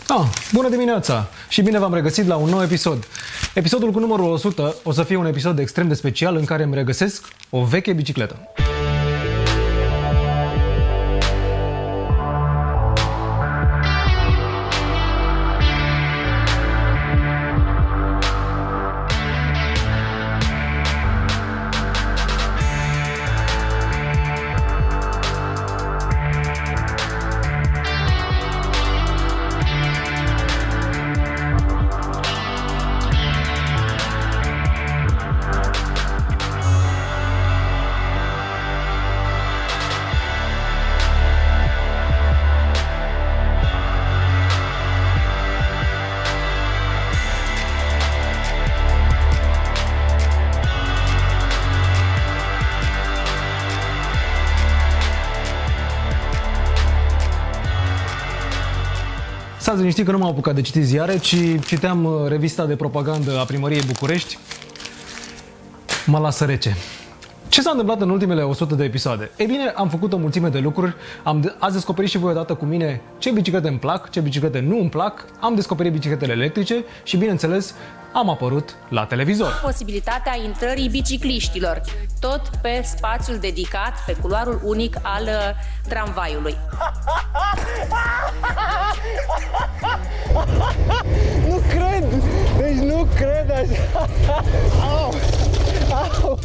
Bună dimineața și bine v-am regăsit la un nou episod. Episodul cu numărul 100 o să fie un episod extrem de special în care îmi regăsesc o veche bicicletă. Stați liniștit că nu m-am apucat de citit ziare, ci citeam revista de propagandă a Primăriei București. Mă lasă rece. Ce s-a întâmplat în ultimele 100 de episoade? Ei bine, am făcut o mulțime de lucruri, ați descoperit și voi odată cu mine ce biciclete îmi plac, ce biciclete nu îmi plac, am descoperit bicicletele electrice și, bineînțeles, am apărut la televizor. Posibilitatea intrării bicicliștilor, tot pe spațiul dedicat, pe culoarul unic al tramvaiului. Nu cred! Deci nu cred așa! Au! Au!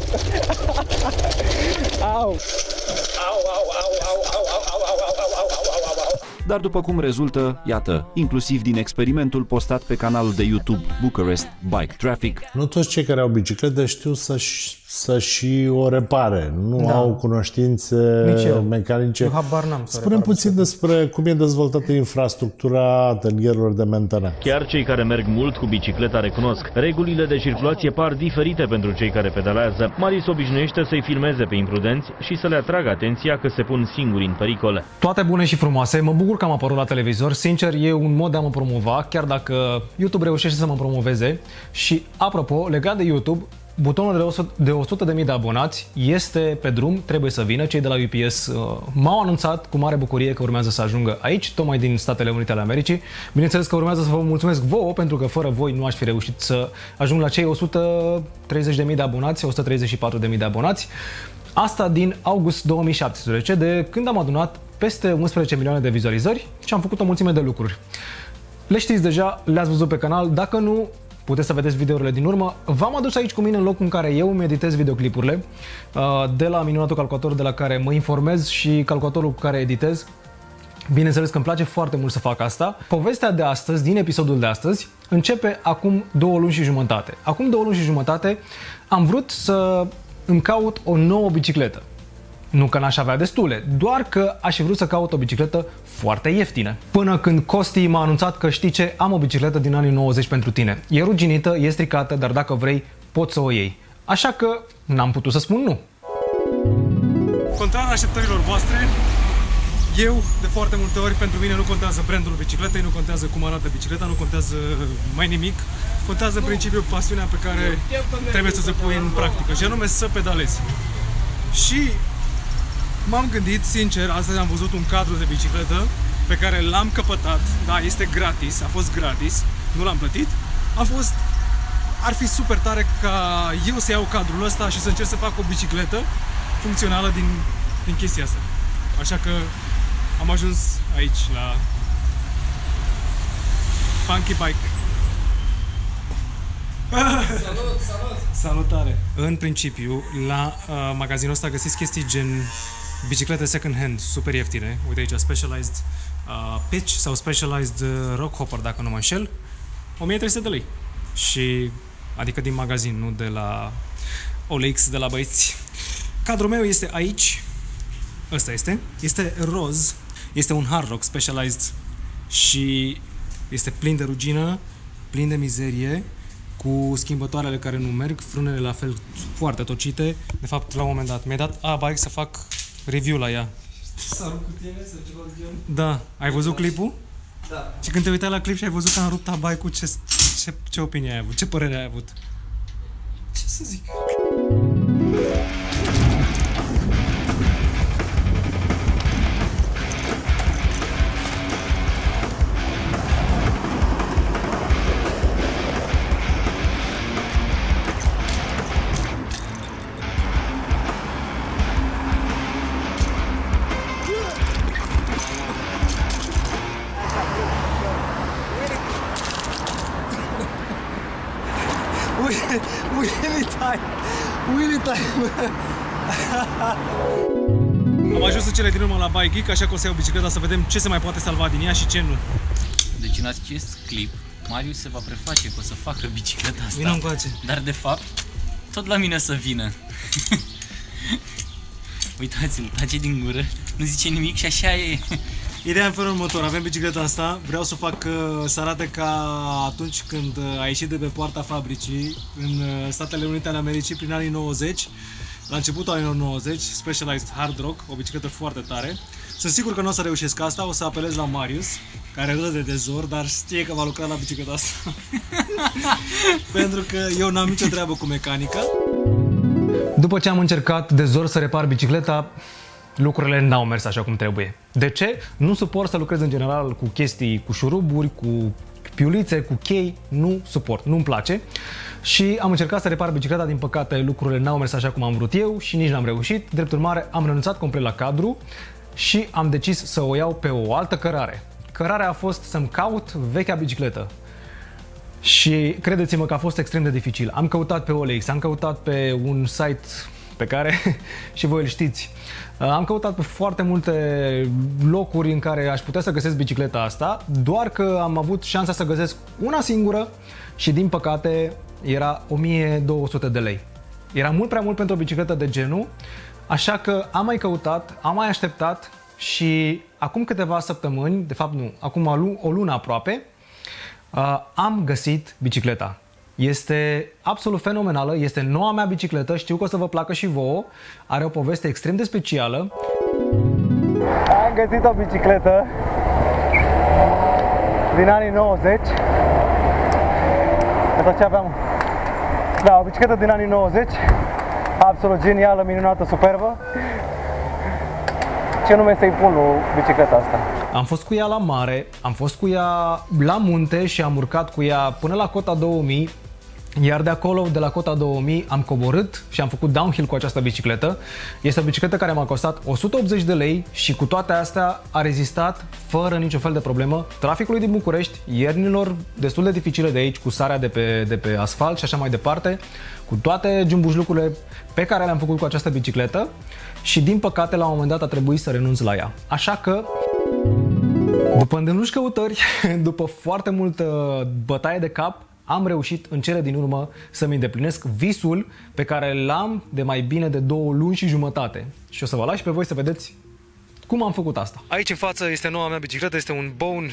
Au! Au, au, au, au, au, au, au, au, au, au, au, au. Dar după cum rezultă, iată, inclusiv din experimentul postat pe canalul de YouTube Bucharest Bike Traffic. Nu toți cei care au bicicletă știu să și o repare. Nu au cunoștințe mecanice. Habar n-am să Spune puțin despre cum e dezvoltată infrastructura atelierilor de mentenă. Chiar cei care merg mult cu bicicleta recunosc. Regulile de circulație par diferite pentru cei care pedalează. Marius obișnuiește să-i filmeze pe imprudenți și să le atragă atenția că se pun singuri în pericole. Toate bune și frumoase, mă bucur că am apărut la televizor. Sincer, e un mod de a mă promova, chiar dacă YouTube reușește să mă promoveze. Și, apropo, legat de YouTube, butonul de 100.000 de abonați este pe drum, trebuie să vină. Cei de la UPS m-au anunțat cu mare bucurie că urmează să ajungă aici, tocmai din Statele Unite ale Americii. Bineînțeles că urmează să vă mulțumesc vouă, pentru că fără voi nu aș fi reușit să ajung la cei 130.000 de abonați, 134.000 de abonați. Asta din august 2017, de când am adunat peste 11 milioane de vizualizări și am făcut o mulțime de lucruri. Le știți deja, le-ați văzut pe canal, dacă nu, puteți să vedeți videourile din urmă. V-am adus aici cu mine în locul în care eu îmi editez videoclipurile, de la minunatul calculator de la care mă informez și calculatorul cu care editez. Bineînțeles că îmi place foarte mult să fac asta. Povestea de astăzi, din episodul de astăzi, începe acum 2 luni și jumătate. Acum 2 luni și jumătate am vrut să îmi caut o nouă bicicletă. Nu că n-aș avea destule, doar că aș fi vrut să caut o bicicletă foarte ieftină. Până când Costi m-a anunțat că știi ce, am o bicicletă din anii 90 pentru tine. E ruginită, e stricată, dar dacă vrei, poți să o iei. Așa că n-am putut să spun nu. Contrar așteptărilor voastre, eu, de foarte multe ori, pentru mine nu contează brandul bicicletei, nu contează cum arată bicicleta, nu contează mai nimic. Contează în principiu pasiunea pe care trebuie să se pui în practică, și anume să pedalezi. Și m-am gândit, sincer, astăzi am văzut un cadru de bicicletă pe care l-am căpătat, da, este gratis, a fost gratis, nu l-am plătit, ar fi super tare ca eu să iau cadrul ăsta și să încerc să fac o bicicletă funcțională din chestia asta. Așa că am ajuns aici la Funky Bike. Salut, salut! Salutare! În principiu, la magazinul ăsta găsiți chestii gen biciclete second hand, super ieftine. Uite aici, Specialized Pitch sau Specialized Rock Hopper, dacă nu mă înșel. 1300 de lei. Și, adică din magazin, nu de la OLX, de la băieți. Cadrul meu este aici. Ăsta este. Este roz. Este un hard rock Specialized și este plin de rugină, plin de mizerie, cu schimbătoarele care nu merg, frânele la fel foarte tocite. De fapt, la un moment dat mi-ai dat A-Bike să fac review la ea. S-a rupt cu tine sau ceva de genul? Da. Ai văzut clipul? Da. Și când te uitai la clip și ai văzut că am rupt A-Bike-ul, ce opinie ai avut? Ce părere ai avut? Ce să zic? Wheelie time! Am ajuns în cele din urmă la Bike Geek, așa că o să iau bicicleta să vedem ce se mai poate salva din ea și ce nu. Deci în acest clip, Marius se va preface că o să facă bicicleta asta. Vină încoace. Dar de fapt, tot la mine să vină. Uitați-l, tace din gură, nu zice nimic și așa e. Ideea în felul următor, avem bicicleta asta, vreau să fac să arate ca atunci când a ieșit de pe poarta fabricii în Statele Unite ale Americii prin anii 90, la începutul anilor 90, Specialized Hard Rock, o bicicletă foarte tare. Sunt sigur că nu o să reușesc asta, o să apelez la Marius, care râde de zor, dar știe că va lucra la bicicleta asta. Pentru că eu n-am nicio treabă cu mecanica. După ce am încercat de zor să repar bicicleta, lucrurile n-au mers așa cum trebuie. De ce? Nu suport să lucrez în general cu chestii, cu șuruburi, cu piulițe, cu chei, nu suport, nu-mi place. Și am încercat să repar bicicleta, din păcate lucrurile n-au mers așa cum am vrut eu și nici n-am reușit. Drept urmare, am renunțat complet la cadru și am decis să o iau pe o altă cărare. Cărarea a fost să-mi caut vechea bicicletă. Și credeți-mă că a fost extrem de dificil. Am căutat pe OLX, am căutat pe un site pe care și voi îl știți. Am căutat pe foarte multe locuri în care aș putea să găsesc bicicleta asta, doar că am avut șansa să găsesc una singură și din păcate era 1200 de lei. Era mult prea mult pentru o bicicletă de genul, așa că am mai căutat, am mai așteptat și acum câteva săptămâni, de fapt nu, acum o lună aproape, am găsit bicicleta. Este absolut fenomenală, este noua mea bicicletă, știu că o să vă placă și vouă, are o poveste extrem de specială. Am găsit o bicicletă din anii 90. Asta ce aveam? Da, o bicicletă din anii 90, absolut genială, minunată, superbă. Ce nume să-i pun lui bicicleta asta? Am fost cu ea la mare, am fost cu ea la munte și am urcat cu ea până la cota 2000, iar de acolo, de la cota 2000, am coborât și am făcut downhill cu această bicicletă. Este o bicicletă care m-a costat 180 de lei și cu toate astea a rezistat fără niciun fel de problemă traficului din București, iernilor destul de dificile de aici, cu sarea de pe asfalt și așa mai departe, cu toate jumbușlucurile pe care le-am făcut cu această bicicletă și din păcate la un moment dat a trebuit să renunț la ea. Așa că după îndelungi căutări, după foarte multă bătaie de cap, am reușit în cele din urmă să-mi îndeplinesc visul pe care l-am de mai bine de 2 luni și jumătate. Și o să vă las pe voi să vedeți cum am făcut asta. Aici în față este noua mea bicicletă, este un Bone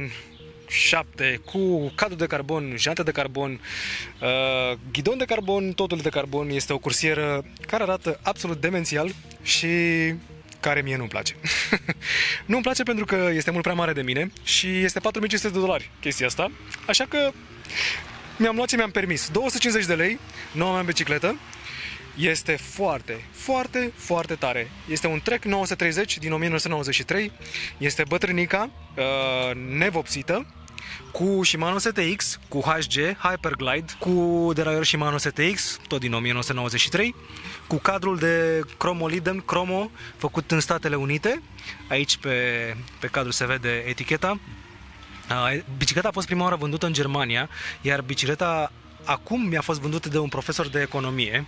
7 cu cadru de carbon, jante de carbon, ghidon de carbon, totul de carbon. Este o cursieră care arată absolut demențial și care mie nu-mi place. Nu-mi place pentru că este mult prea mare de mine și este $4500 chestia asta, așa că mi-am luat ce mi-am permis. 250 de lei, noua mea bicicletă. Este foarte, foarte, foarte tare. Este un Trek 930 din 1993. Este bătrânica, nevopsită, cu Shimano STX, cu HG, Hyperglide, cu deraier Shimano STX, tot din 1993, cu cadrul de Chromoliden Chromo, făcut în Statele Unite. Aici pe cadru se vede eticheta. Bicicleta a fost prima oară vândută în Germania, iar bicicleta acum mi-a fost vândută de un profesor de economie.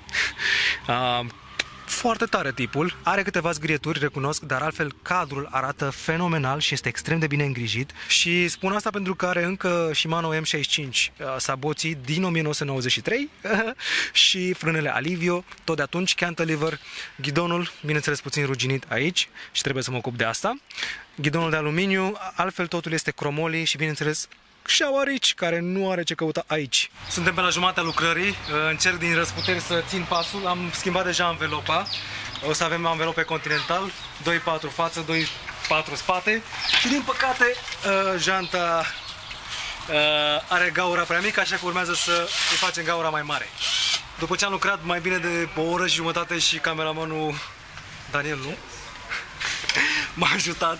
Foarte tare tipul, are câteva zgrieturi, recunosc, dar altfel cadrul arată fenomenal și este extrem de bine îngrijit. Și spun asta pentru că are încă Shimano M65 saboții din 1993 și frânele Alivio, tot de atunci, cantilever, ghidonul, bineînțeles puțin ruginit aici și trebuie să mă ocup de asta. Ghidonul de aluminiu, altfel totul este cromoli și bineînțeles shower aici, care nu are ce căuta aici. Suntem pe la jumatea lucrării, încerc din răsputeri să țin pasul, am schimbat deja anvelopa, o să avem anvelope Continental, 2.4 față, 2.4 spate și din păcate janta are gaura prea mică, așa că urmează să îi facem gaura mai mare. După ce am lucrat mai bine de o oră și jumătate și cameramanul Daniel m-a ajutat,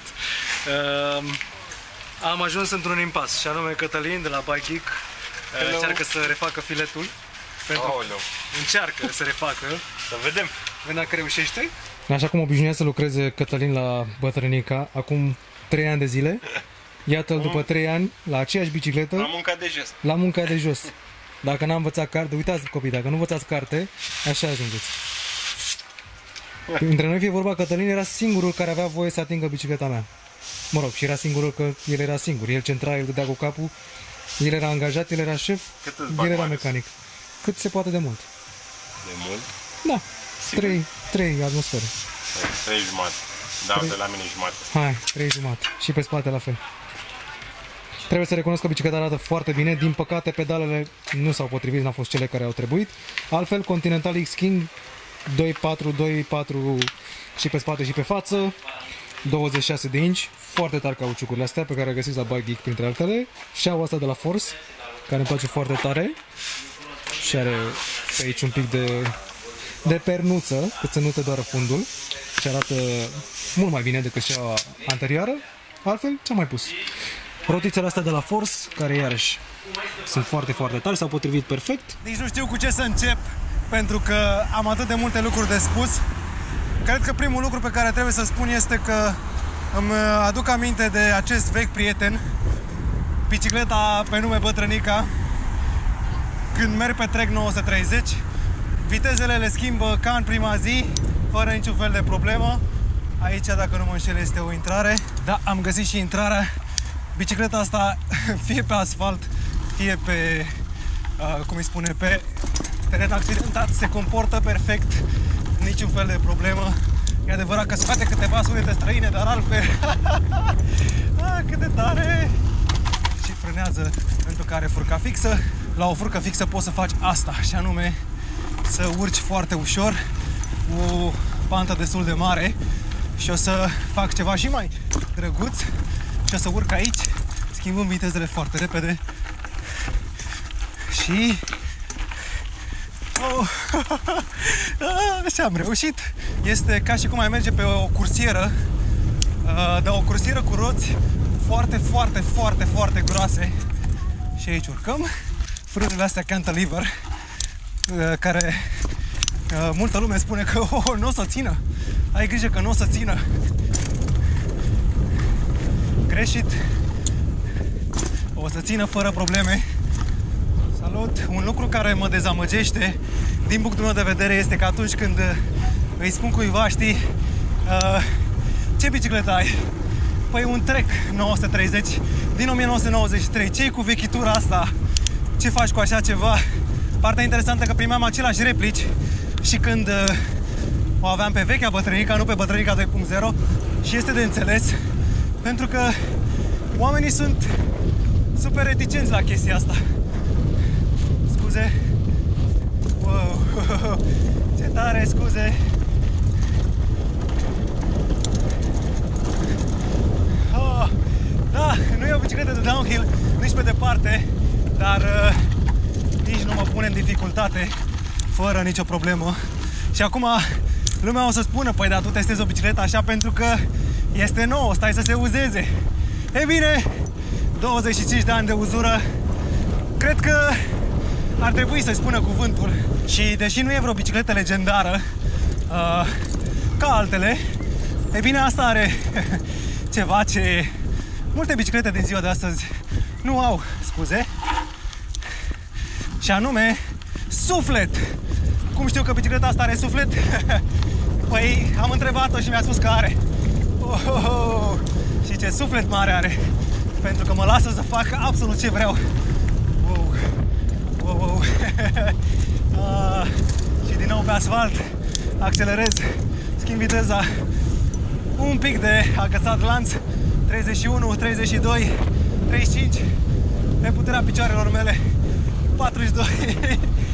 am ajuns într-un impas, și anume Cătălin de la Bike Geek încearcă să refacă filetul. Încearcă să refacă. Să vedem. Vedem dacă reușește. Așa cum obișnuia să lucreze Cătălin la bătrânica acum 3 ani de zile. Iată-l după 3 ani la aceeași bicicletă. La munca de jos. La munca de jos. Dacă n-am învățat carte, uitați copii, dacă nu învățați carte, așa ajungeți. Între noi fie vorba, Cătălin era singurul care avea voie să atingă bicicleta mea. Mă rog, și era singurul că el era singur. El centra, el dădea cu capul, el era angajat, el era șef, el era mecanic. Cât se poate de mult. De mult? Da, 3 atmosfere. 3 jumate. Da, de la mine jumate. Hai, 3 jumate. Și pe spate la fel. Trebuie să recunosc că bicicleta arată foarte bine. Din păcate, pedalele nu s-au potrivit, n-au fost cele care au trebuit. Altfel, Continental X King 2.4 și pe spate și pe față, 26 de inci, foarte tare cauciucurile astea pe care le găsiți la Bike Geek printre altele. Șaua asta de la Force, care îmi place foarte tare și are pe aici un pic de pernuță, cât să nu te doară fundul și arată mult mai bine decât șaua anterioară. Altfel, ce-am mai pus? Rotițele astea de la Force, care iarăși sunt foarte, foarte tari, s-au potrivit perfect. Nici nu știu cu ce să încep, pentru că am atât de multe lucruri de spus. Cred că primul lucru pe care trebuie să spun este că îmi aduc aminte de acest vechi prieten, bicicleta pe nume Bătrânica. Când merg pe trek 930, vitezele le schimbă ca în prima zi, fără niciun fel de problemă. Aici, dacă nu mă înșel, este o intrare. Da, am găsit și intrarea. Bicicleta asta, fie pe asfalt, fie pe, cum îi spune, pe teren accidentat, se comportă perfect, niciun fel de problemă. E adevărat că scoate câteva sunete străine, dar altfel, cât de tare! Și frânează pentru că are furca fixă. La o furcă fixă poți să faci asta, și anume să urci foarte ușor, o pantă destul de mare, și o să fac ceva și mai drăguț și o să urc aici, schimbând vitezele foarte repede și și am reușit. Este ca și cum ai merge pe o cursieră, dar o cursieră cu roți foarte, foarte, foarte, foarte groase. Și aici urcăm. Frânele astea cantilever, care multă lume spune că nu o să țină. Ai grijă că nu o să țină. Greșit. O să țină fără probleme. Salut! Un lucru care mă dezamăgește din punctul meu de vedere este că atunci când îi spun cuiva, știi, ce bicicletă ai? Păi un Trek 930 din 1993. Ce-i cu vechitura asta? Ce faci cu așa ceva? Partea interesantă că primeam același replici și când o aveam pe vechea Bătrânica, nu pe Bătrânica 2.0, și este de înțeles pentru că oamenii sunt super reticenți la chestia asta. Scuze. Wow. Ce tare, scuze. Da, nu e o bicicletă de downhill, nici pe departe, dar nici nu mă pune în dificultate, fără nicio problemă. Și acum lumea o să spună, păi da, tu testezi o bicicletă așa pentru că este nouă, stai să se uzeze. E bine, 25 de ani de uzură, cred că ar trebui să-i spună cuvântul. Și deși nu e vreo bicicletă legendară ca altele, e bine, asta are ceva ce multe biciclete din ziua de astăzi nu au, scuze, și anume suflet. Cum știu că bicicleta asta are suflet? Păi am întrebat-o și mi-a spus că are. Și ce suflet mare are, pentru că mă lasă să fac absolut ce vreau. Și din nou pe asfalt accelerez, schimb viteza, un pic de agățat lanț, 31, 32, 35, pe puterea picioarelor mele, 42.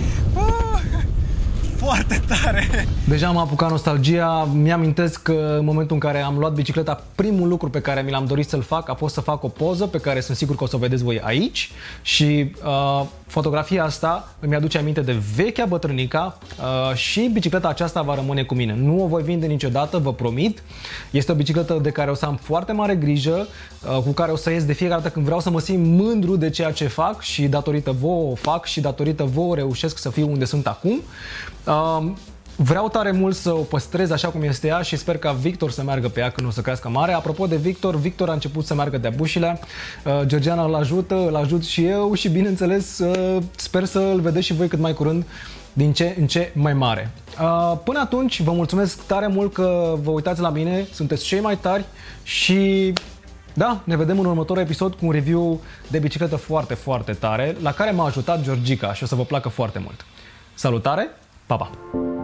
Foarte tare! Deja m-a apucat nostalgia. Mi-amintesc că în momentul în care am luat bicicleta, primul lucru pe care mi l-am dorit să-l fac a fost să fac o poză pe care sunt sigur că o să o vedeți voi aici. Și fotografia asta îmi aduce aminte de vechea Bătrânica și bicicleta aceasta va rămâne cu mine. Nu o voi vinde niciodată, vă promit. Este o bicicletă de care o să am foarte mare grijă, cu care o să ies de fiecare dată când vreau să mă simt mândru de ceea ce fac și datorită vouă o fac și datorită vouă reușesc să fiu unde sunt acum. Vreau tare mult să o păstrez așa cum este ea și sper ca Victor să meargă pe ea când o să crească mare. Apropo de Victor, Victor a început să meargă de-a bușile. Georgiana îl ajută, îl ajut și eu și bineînțeles sper să îl vedeți și voi cât mai curând din ce în ce mai mare. Până atunci vă mulțumesc tare mult că vă uitați la mine, sunteți cei mai tari și da, ne vedem în următorul episod cu un review de bicicletă foarte, foarte tare la care m-a ajutat Georgica și o să vă placă foarte mult. Salutare, pa, pa!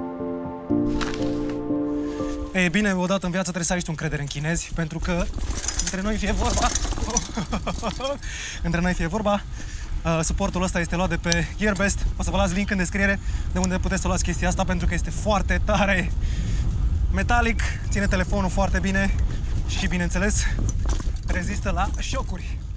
E bine, odată în viață trebuie să ai și tu încredere în chinezi, pentru că între noi fie vorba, suportul ăsta este luat de pe Gearbest. O să vă las link în descriere de unde puteți să luați chestia asta, pentru că este foarte tare, metalic, ține telefonul foarte bine și, bineînțeles, rezistă la șocuri.